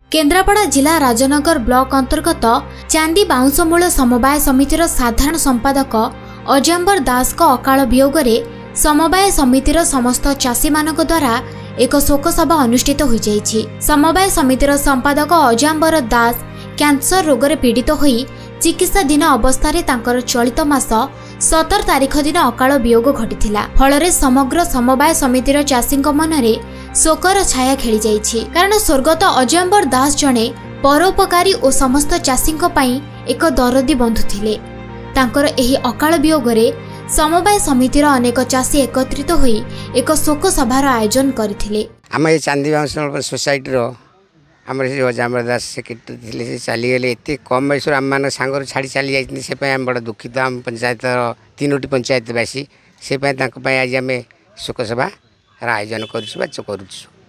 केन्द्रापड़ा जिला राजनगर ब्लॉक अंतर्गत चांदी बाउंसमूल समवाय समितिर साधारण संपादक अजम्बर दास को अकाल वियोगरे समवाय समितिर समस्त चाषी मानक द्वारा एक शोकसभा अनुष्ठित हो जाइछि। समवाय समितिर संपादक अजम्बर दास कैंसर रोगरे पीड़ित होई चिकित्साधीन अवस्था तांकर चलित मास 17 तारीख दिन अकाल वियोग घटिथिला। फलरे समग्र समवाय समितिर चाषीक मनरे शोकर छाया खेली जाइछि। कारण स्वर्गत अजम्बर दास जणे परोपकारी और समस्त चाषीक पई एक दरदी बंधु थिले। तांकर एही अकाल वियोगरे समवाय समितिर अनेक चाषी एकत्रित होई एक शोक सभार आयोजन करथिले। आम ये चांदी बाउंसमूल सोसाइटी रो आम अजम्बर दास सेक्रेटरी थे से चलीगले एत कम बयस आम मान सांगर छाड़ी चली जाती से आम बड़ा दुखित आम पंचायत 3टी पंचायतवासी से आज आम शोकसभा आयोजन करुँ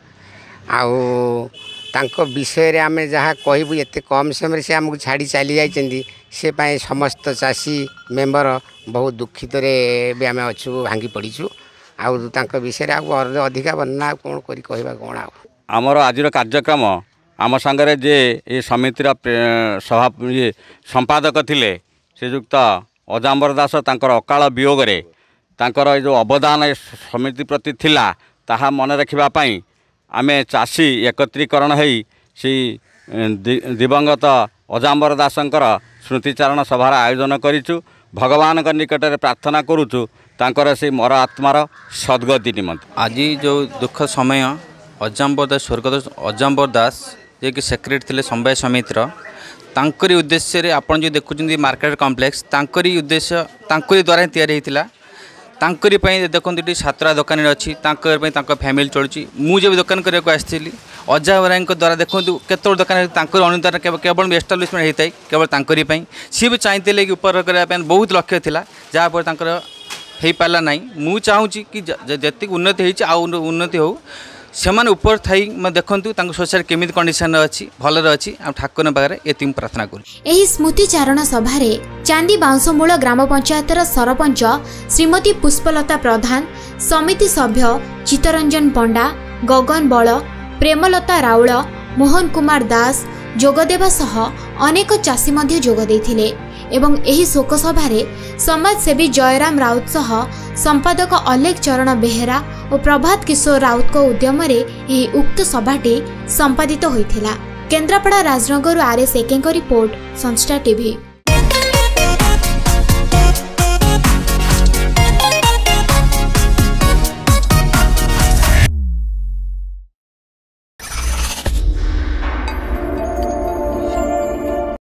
विषय आम जहाँ कहबू एत कम समय से आमको छाड़ी चली जाती से समस्त चाषी मेम्बर बहुत दुखित भी आम अच्छू भांगी पड़ीचु विषय अधिका वर्णना कौन कर कहवा कौन आमर आज कार्यक्रम आम सांगरे जे ये समितिर सभा ये संपादक थिले श्रीजुक्त अजम्बर दास तांकर अकाल वियोगरे तांकर जो अवदान समिति प्रति थिला ताहा मन रखिबा पई आमे चाषी एकत्रीकरण होई सी दिवंगत अजम्बर दासंकर स्मृतिचारण सभार आयोजन करिचु। भगवान का निकट में प्रार्थना करुचु तांकर से मर आत्मार सद्गति निमंत। आज जो दुख समय अजम्बर दास स्वर्गत अजम्बर दास जे कि सेक्रेटरी थिले समवाय समितिर तांकरी उद्देश्य रे आपण जो देखुछन मार्केट कॉम्प्लेक्स तांकरी उद्देश्य तांकरी द्वारा तैयारी हेतिला। तांकरी पई देखंतु सातरा दुकान अच्छी तांकर पई तांकर फैमिली चलुची। मु जे दुकान करया को आस्थिली अजय द्वारा देखंतु केतोर दुकान तांकर अनुदान केवल एस्टाब्लिशमेंट हेताई केवल तांकरी पई सी भी चाहिए कि ऊपर करया पई बहुत लक्ष्य थिला जहाँ पर तांकर हेई पाला नाही। मु चाहूची कि जति उन्नति हेची आ उन्नति हो सेमाने ऊपर थाई मैं देखंतु तांको सोसाइटी केमिति कंडीशन अछि भल अछि आ ठाकुर पाखरे एतिम प्रार्थना करू। एही स्मृतिचारण सभारे चांदी बाउंसमूल ग्राम पंचायतर सरपंच श्रीमती पुष्पलता प्रधान, समिति सभ्य चित्तरंजन पंडा, गगन बल, प्रेमलता राउल, मोहन कुमार दास जोगदेवा सह अनेक चाषी मध्य जोग देथिले एवं एही शोक सभारे समाजसेवी जयराम राउत सह संपादक अलेख चरण बेहेरा और प्रभात किशोर राउत को उद्यम रे उक्त सभाटी संपादित होइथिला। केन्द्रापड़ा राजनगर RS एकेंक रिपोर्ट संस्था टीवी।